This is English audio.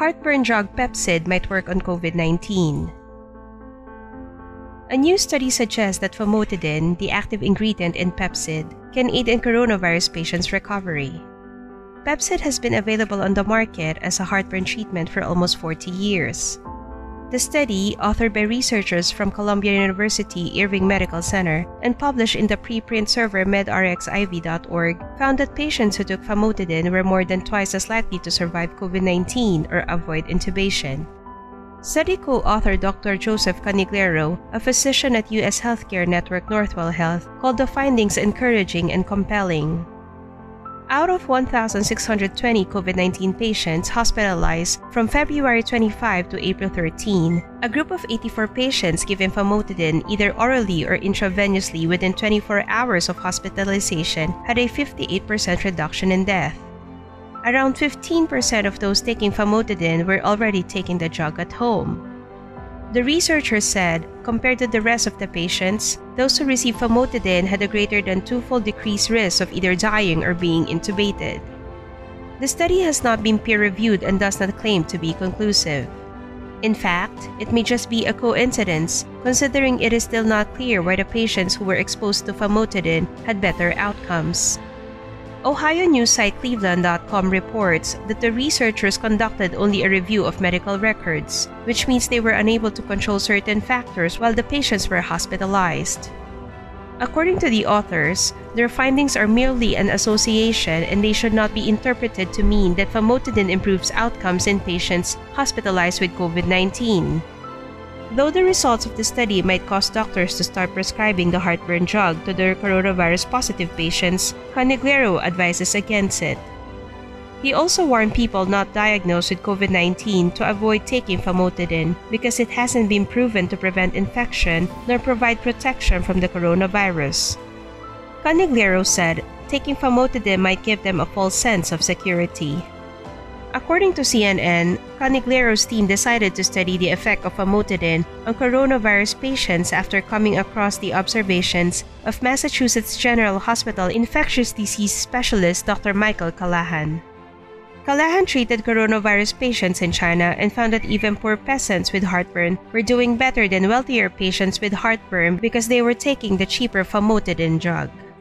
heartburn drug Pepcid might work on COVID-19. A new study suggests that famotidine, the active ingredient in Pepcid, can aid in coronavirus patients' recovery. Pepcid has been available on the market as a heartburn treatment for almost 40 years. The study, authored by researchers from Columbia University Irving Medical Center and published in the preprint server medrxiv.org, found that patients who took famotidine were more than twice as likely to survive COVID-19 or avoid intubation. Study co-author Dr. Joseph Caniglero, a physician at U.S. Healthcare Network Northwell Health, called the findings encouraging and compelling. Out of 1,620 COVID-19 patients hospitalized from February 25 to April 13, a group of 84 patients given famotidine either orally or intravenously within 24 hours of hospitalization had a 58% reduction in death. Around 15% of those taking famotidine were already taking the drug at home. The researchers said, compared to the rest of the patients, those who received famotidine had a greater than twofold decreased risk of either dying or being intubated. The study has not been peer-reviewed and does not claim to be conclusive. In fact, it may just be a coincidence, considering it is still not clear why the patients who were exposed to famotidine had better outcomes. Ohio news site Cleveland.com reports that the researchers conducted only a review of medical records, which means they were unable to control certain factors while the patients were hospitalized. According to the authors, their findings are merely an association and they should not be interpreted to mean that famotidine improves outcomes in patients hospitalized with COVID-19. Though the results of the study might cause doctors to start prescribing the heartburn drug to their coronavirus-positive patients, Caniglero advises against it. He also warned people not diagnosed with COVID-19 to avoid taking famotidine because it hasn't been proven to prevent infection nor provide protection from the coronavirus. Caniglero said taking famotidine might give them a false sense of security. According to CNN, Caniglero's team decided to study the effect of famotidine on coronavirus patients after coming across the observations of Massachusetts General Hospital infectious disease specialist Dr. Michael Callahan. Callahan treated coronavirus patients in China and found that even poor peasants with heartburn were doing better than wealthier patients with heartburn because they were taking the cheaper famotidine drug.